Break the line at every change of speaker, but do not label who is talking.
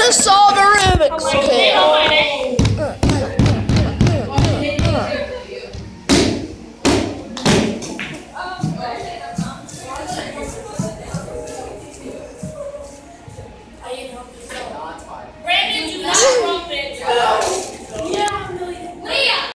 to solve a Rubik's Cube.
Brandon, do not